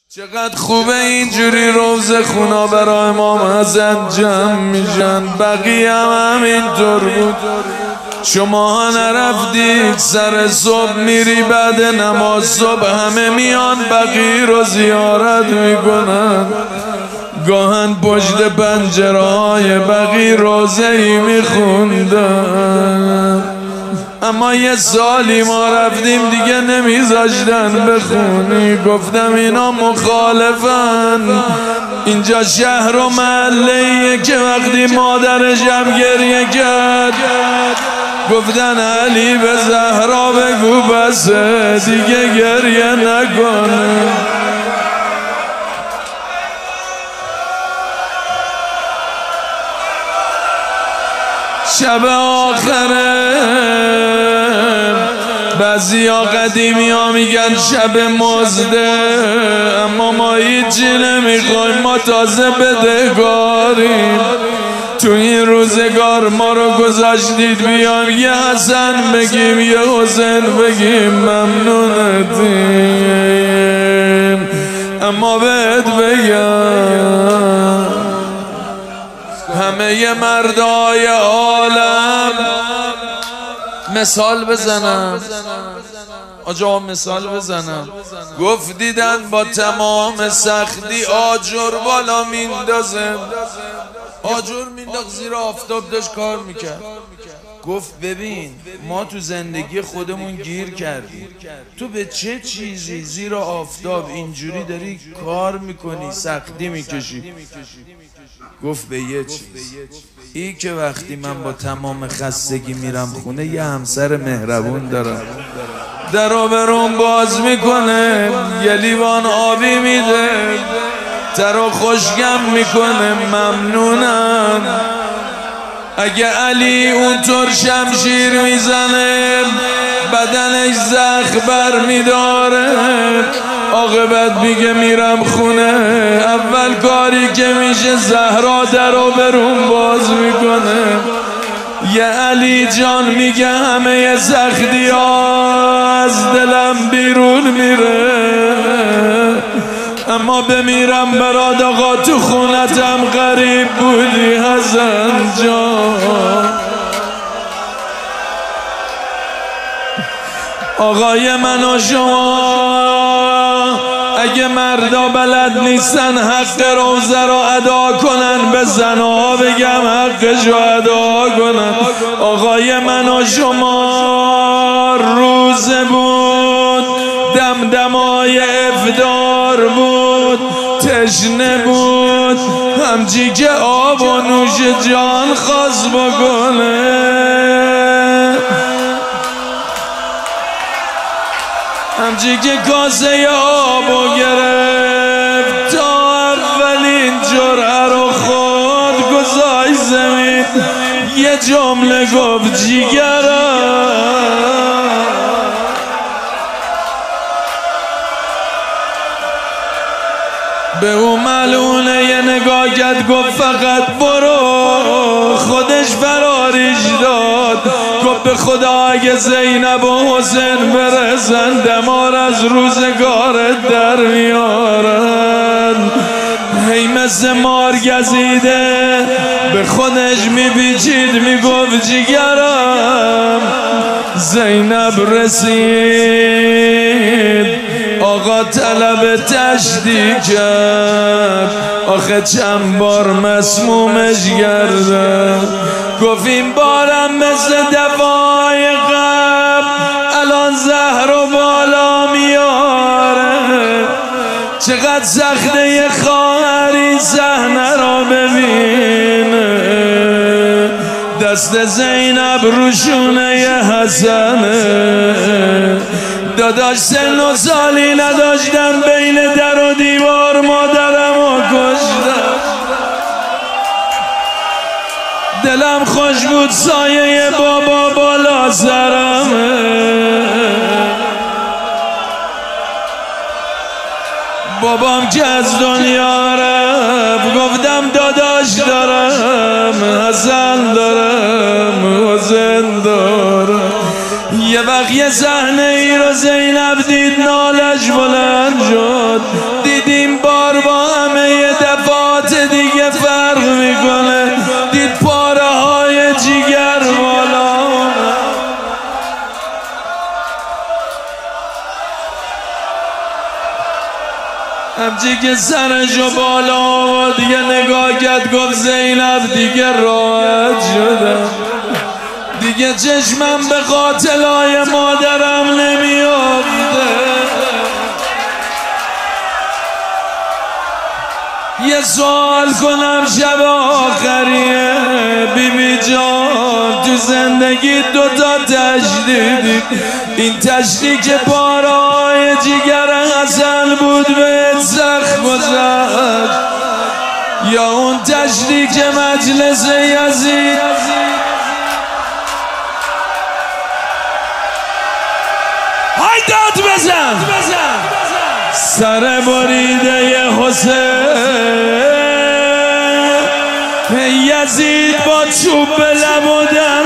چقدر خوبه اینجوری روزه خونا برای امام حسن جمع میشن. بقیه هم همینطور بود. شما نرفتید سر صبح میری بعد نماز صبح همه میان بقیه رو زیارت میکنن. گاهن پشت پنجره های بقیه روزه‌ای میخوندن. اما یه سالی ما رفتیم دیگه نمیذاشتن بخونی. گفتم اینا مخالفن. اینجا شهر و محله‌ایه که وقتی مادرش هم گریه کرد گفتن علی به زهرا بگو بسه دیگه گریه نکنه. شب آخره بعضیا قدیمی ها میگن شب مزده، اما ما هیچی نمیخوایم، ما تازه بدهکاریم. تو این روزگار ما رو گذاشتید بیام یه حسن بگیم یه حسین بگیم ممنونتیم. اما بهت بگم همه مردای عالم مثال بزنم آجا مثال بزنم. گفت دیدن با تمام سختی آجر بالا میندازه. آجر مینداخت زیر آفتاب داشت کار میکرد. گفت ببین ما تو زندگی خودمون گیر کردیم، تو به چه چیزی زیر آفتاب اینجوری داری کار میکنی سختی میکشی؟ گفت به یه چیز، ای که وقتی من با تمام خستگی میرم خونه یه همسر مهربون دارم، درو برون باز میکنه، یه لیوان آبی میده، ترو خوشگم میکنه، ممنونم. اگه علی اونطور شمشیر میزنه بدنش زخم بر میداره، عاقبت میگه میرم خونه، اول کاری که میشه زهرا درو برون باز میکنه. یه علی جان میگه همه سختی ها از دلم بیرون میره، اما بمیرم برات آقا تو خونتم غریب بودی حسن جان. آقای من و شما اگه مردا بلد نیستن حق روزه رو ادا کنن به زنها بگم حقشو ادا کنن. آقای من و شما روزه بود، دمدمای افطار بود، تشنه بود، همچی که آب و نوش جان خواست بکنه، همچی که کاسه آبو گرفت تا اولین جرعه رو خود گذاشت زمین، یه جمله گفت جیگرم. به اون ملعونه یه نگاه کرد گفت فقط برو، خودش فراریش داد. گفت به خدا اگه زینب و حسین برسن دمار از روزگارت در میارن. هی مثل مار گزیده به خودش میپیچید میگفت جیگرم. زینب رسید آقا طلب تشدید کرد، آخه چند بار مسمومش کردم. گفت این بارم مثل دفعای قبل الان زهر و بالا میاره. چقدر سخته یه خواهری صحنه را ببینه، دست زینب روشونه ی حسنه. داداش سن و سالی نداشتم بین در و دیوار مادرم و کشتم. دلم خوش بود سایه بابا بالا سرمه. بابام که از دنیا رفت گفتم داداش دارم، حسن دارم، حسین دارم. یه وقت یه صحنه ای رو زینب دید نالش بلند شد، دیدیم همچی که سرشو بالا و دیگه نگاه کرد گفت زینب دیگه راحت شدم، دیگه چشمم به قاتلای مادرم نمیافته. یه سوال کنم شب آخریه بیبی جان، تو زندگی دوتا تشدیدی، این تشدید که پارهای جگر حسن بود به سخت گذشت، یا اون تشدید که مجلس یزید های داد بزن سر بریده حسین، یزید با چوب به لب و